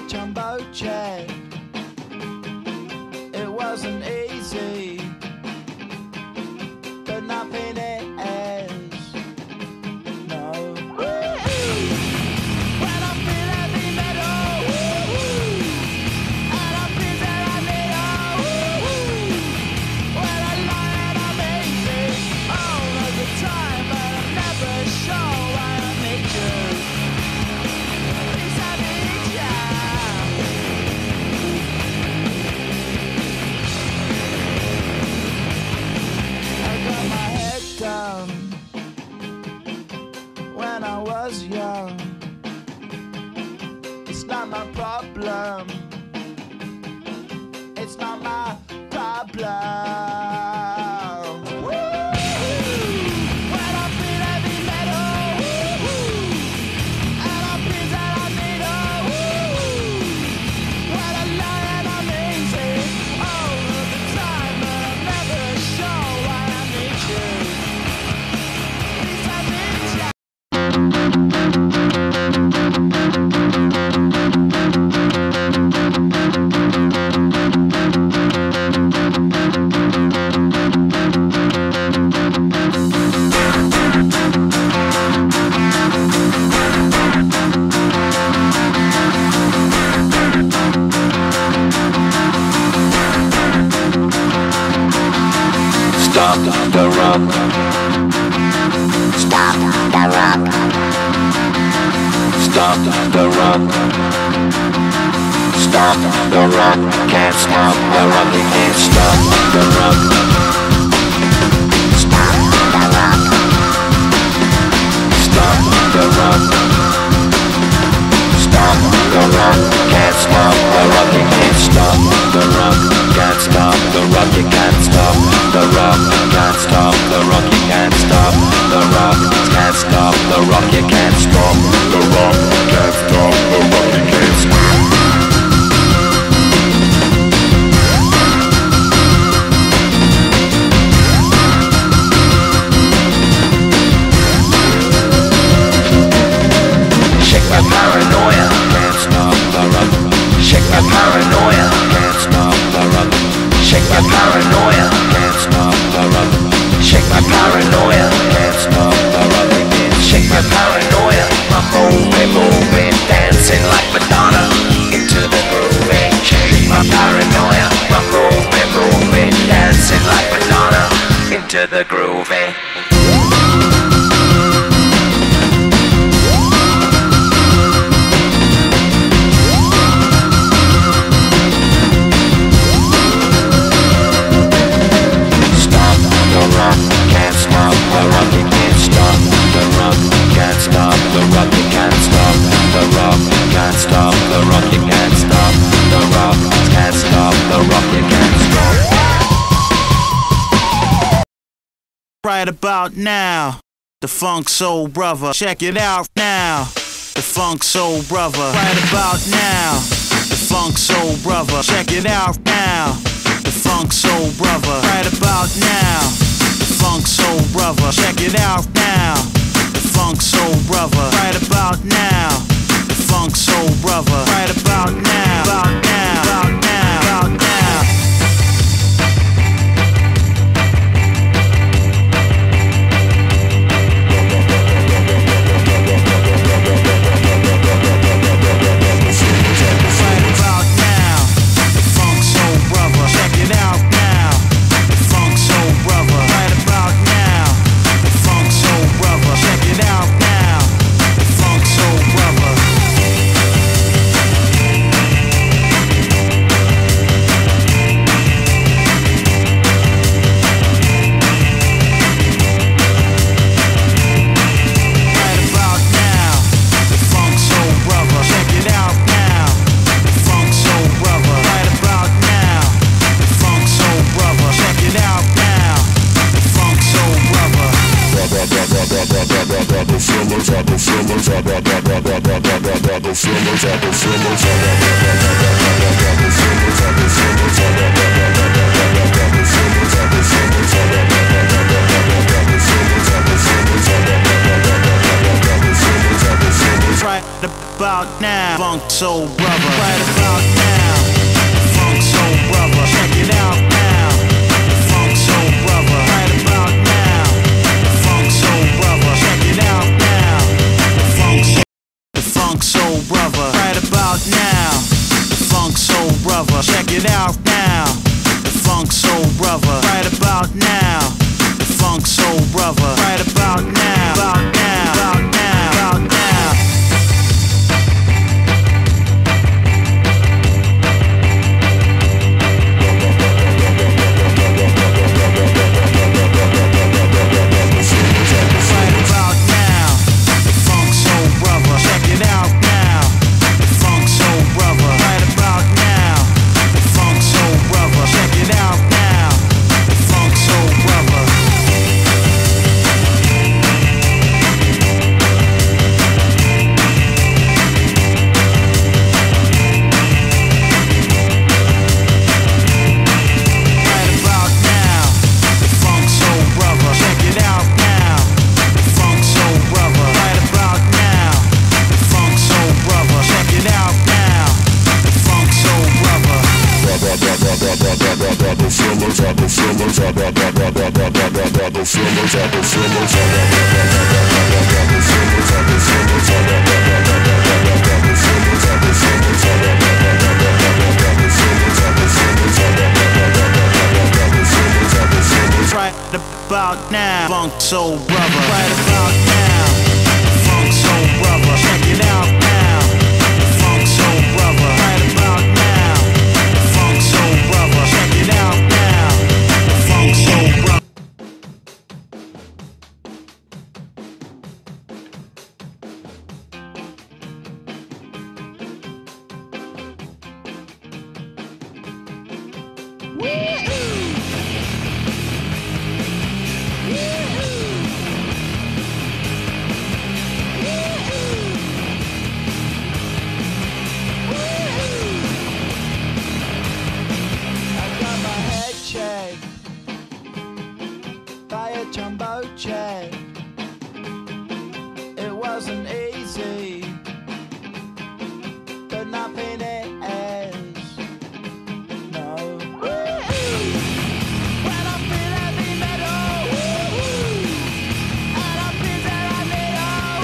jumbo jet. It wasn't easy, but nothing is. No. When I feel heavy metal, and I feel that I need when I lie and I'm easy all of the time, but I'm never sure why I need you. Please I need ya. I got my head down when I was young. It's not my problem. It's not my problem. When I feel heavy metal, and I feel that I need when I lie and I'm easy all of the time, but I'm never sure why I need you. Please I need ya. Stop the rock. Stop the rock. Stop the rock. Stop the rock. Can't stop the rock. You can't stop the rock. Stop the rock. Stop the rock. Stop the rock. Can't stop the rock. You can't stop the rock. Can't stop the rock. You can't stop the rock. Can't stop the rock. You can't stop the rock. Can't stop the rock. You can't stop the rock. Can't stop the rock. You can't stop. Shake my paranoia. Can't stop the rock. Shake my paranoia. Can't stop the rock. Shake my paranoia. Can't stop the rock. Shake my paranoia. Can't stop the rock. Shake my paranoia. I'm moving, dancing like Madonna into the groove. Shake my paranoia. I'm moving, dancing like Madonna into the groove. Can't stop the rock, you can't stop the rock. Can't stop the rock, you can't stop the rock. Can't stop the rock, you can't stop the rock. Can't stop the rock, you can't stop. Right about now, the Funk Soul Brother. Check it out now, the Funk Soul Brother. Right about now, the Funk Soul Brother. Check it out now, the Funk Soul Brother. Right about now, the Funk Soul Brother. Check it out now, the Funk Soul Brother. Right about now, the Funk Soul Brother. Right about now, about now, about now, about now. Right about now, the Funk Soul Brother. Check it out now, the Funk Soul Brother. Right about now, the Funk Soul Brother. Check it out now, the Funk Soul Brother. Right about now, Funk Soul Brother. Right about now, Funk Soul Brother. Check it out now, Funk Soul Brother. Right about now, Funk Soul Brother. Check it out now, the Funk Soul Brother. Right about now, the Funk Soul Brother. Check it out now, the Funk Soul Brother. Right about now, the Funk Soul Brother. Right about now, about now, about now, about now. Right about now, Funk Soul Brother. Right about now, Funk Soul Brother. Check it out now, Funk Soul Brother. Right about now, Funk Soul Brother. Check it out now, Funk Soul Brother. Jumbo jet. It wasn't easy, but nothing is. No. When I feel heavy metal, and I feel that I need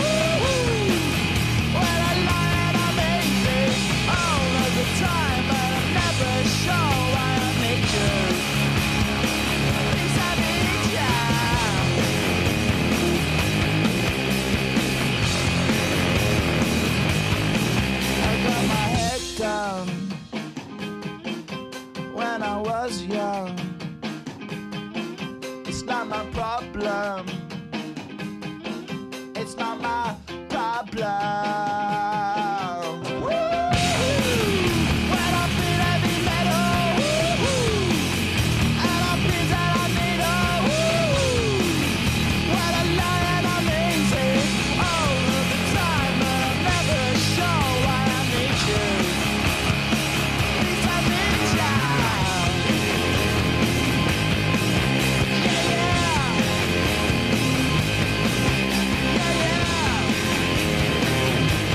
when I lie and I'm easy all of the time, but I'm never sure why I need you. Please, I need ya. When I was young, it's not my problem. It's not my problem. When I feel heavy metal, and I feel that I need when I lie and I'm easy all of the time, but I'm never sure why I need you. Please, I need ya. Yeah, yeah.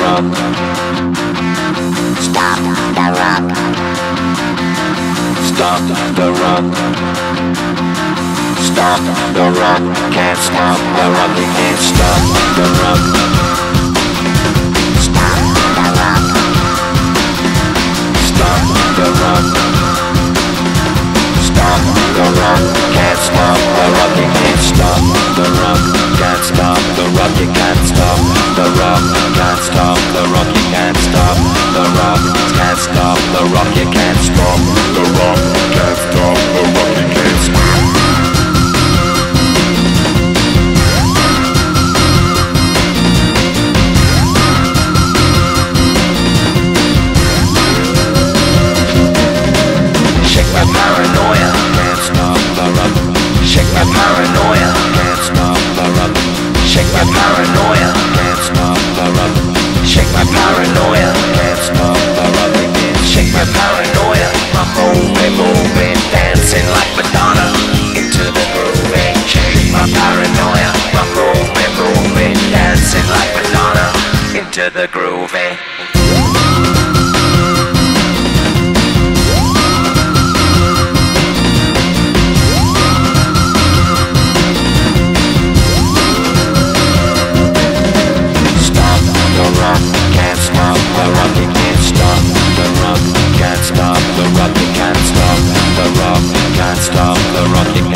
rock. Stop the rock. Stop the rock. Stop the rock. Can't stop the rock. You can't stop the rock. Stop the rock. Stop the rock. Stop the rock. Can't stop the rock. You can't stop the rock. Can't stop the rock. You can't stop the rock. Can't stop the rock. You can't stop the rock. Can't stop the rock. You can't stop the rock. Can't stop the rock. You can't stop. Shake my paranoia. Can't stop the rock. Shake my paranoia. Can't stop the rock. Shake my paranoia. Can't stop the rock. Shake my paranoia. Can't stop the rock. Shake my paranoia. I'm moving, dancing like Madonna into the groove. Shake my paranoia. I'm moving, dancing like Madonna into the groove. Can't stop the rock, you can't stop the rock. Can't stop the rock, you can't stop the rock. Can't stop the rock, you